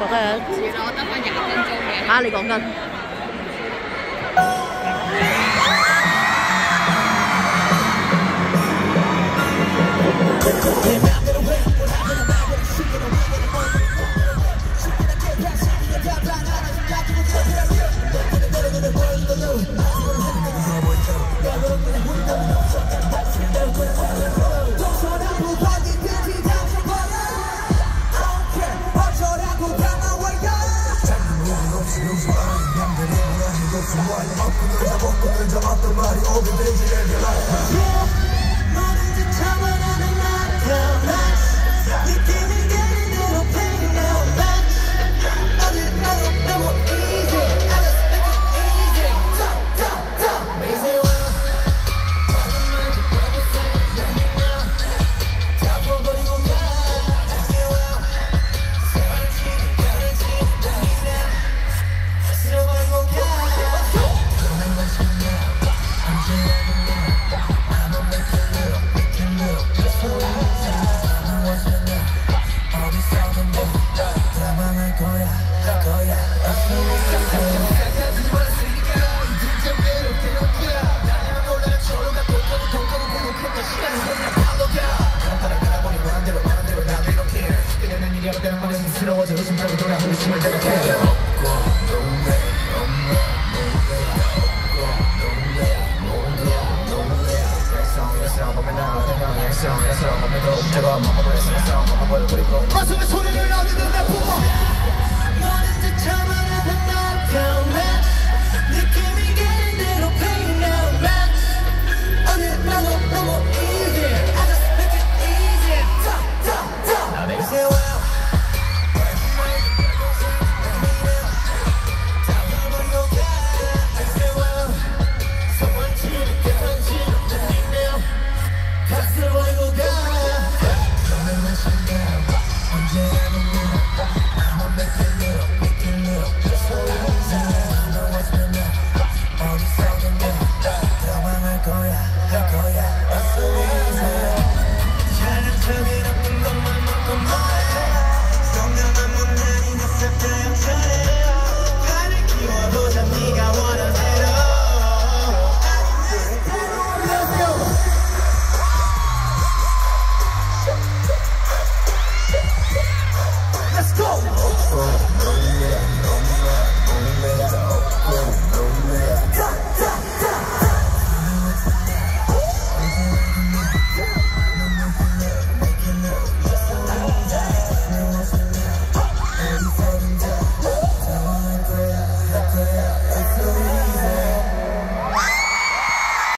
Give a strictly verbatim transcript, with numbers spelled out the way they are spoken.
覺得遲啦，我得翻廿分鐘嘅。 嚇你講緊？ 가슴에 소리를 나는 내 부모 너는 참아내던 knockdown match 느낌이 가는 대로 pain now match 어딜 나도 너무 easy I just make it easy top top top 나 내가 세워 Let's go!